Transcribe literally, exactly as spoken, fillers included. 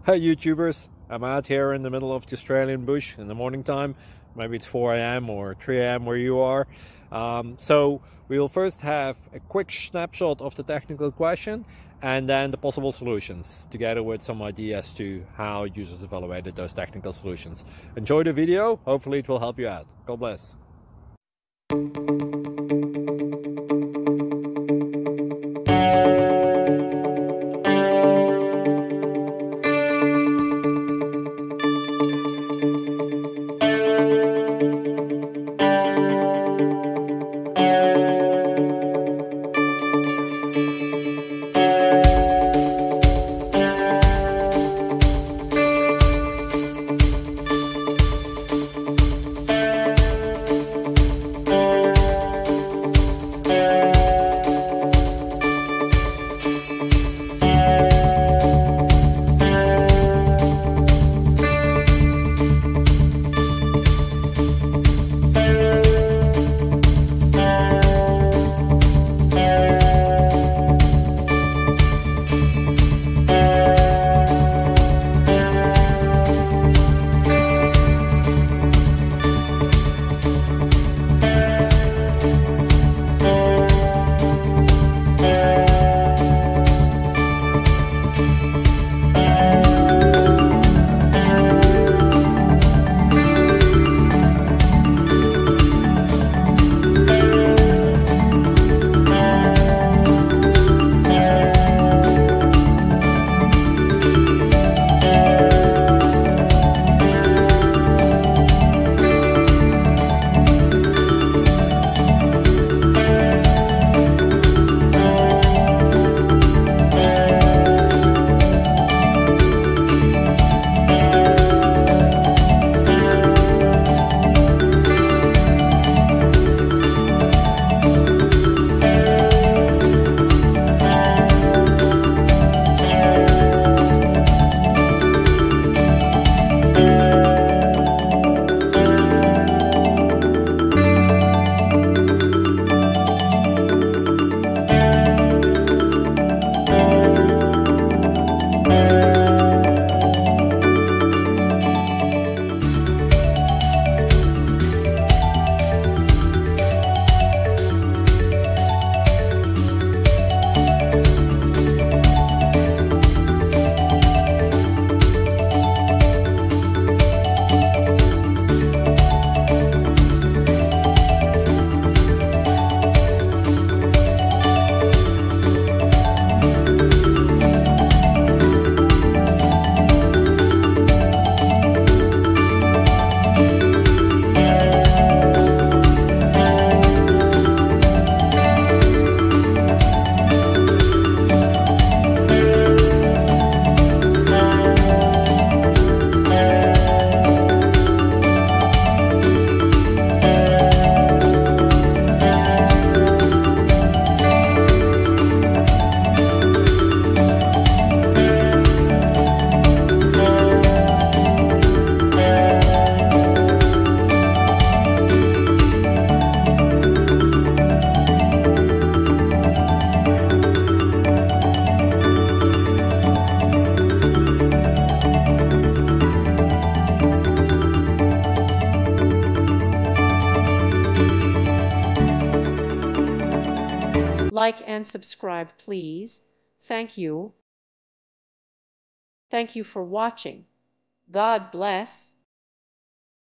Hi YouTubers, I'm out here in the middle of the Australian bush in the morning time. Maybe it's four A M or three A M where you are. Um, so we will first have a quick snapshot of the technical question and then the possible solutions, together with some ideas to how users evaluated those technical solutions. Enjoy the video, hopefully it will help you out. God bless. Like and subscribe, please. Thank you. Thank you for watching. God bless.